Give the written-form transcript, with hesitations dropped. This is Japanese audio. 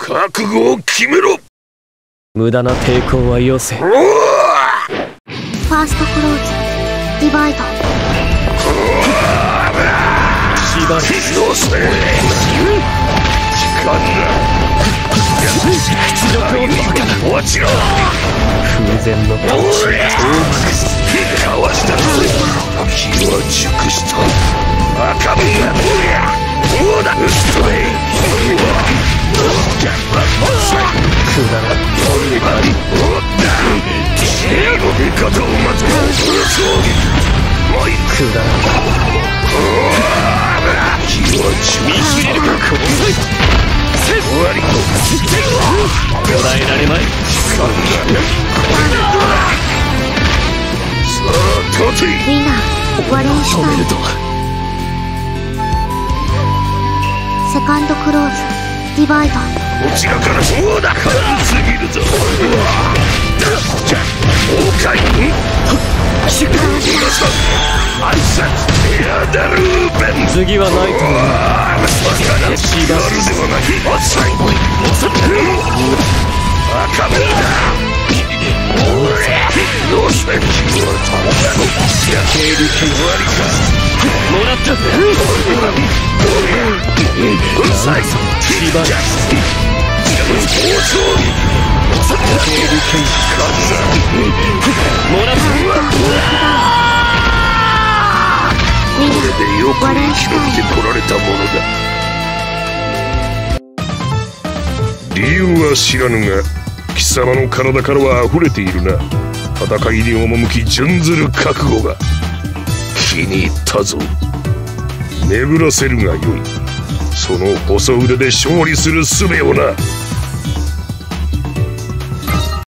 覚悟を決めろ。 無駄な抵抗はよせ。 ファーストクローズディバイド。 縛る。 どうせ時間だ。 屈辱を落ちろ。 空前のパンチ。 かわしたぞ。気は熟した。赤身だ。どうだ。うっとれ。 くだらん。 味方を待つ。 くだらん。 気は熟した。終わりと捕らえられまい。 さあ立て。 ウィナーワレンシュタイン。セカンドクローズディバイド。 こちらからそうだ。軽すぎるぞ。じゃ崩壊。挨拶エアダルーベン。 次はないと思う。 縛るではない。最後に赤目だ。どうして君は倒したの。 警備権終わりか。 もらったぜ。 うるさい。 縛る。 警備権もらった。 これでよく生き延びてこられたものだ。理由は知らぬが貴様の体からは溢れているな。戦いに赴き準ずる覚悟が気に入ったぞ。眠らせるがよい。その細腕で勝利する術をな。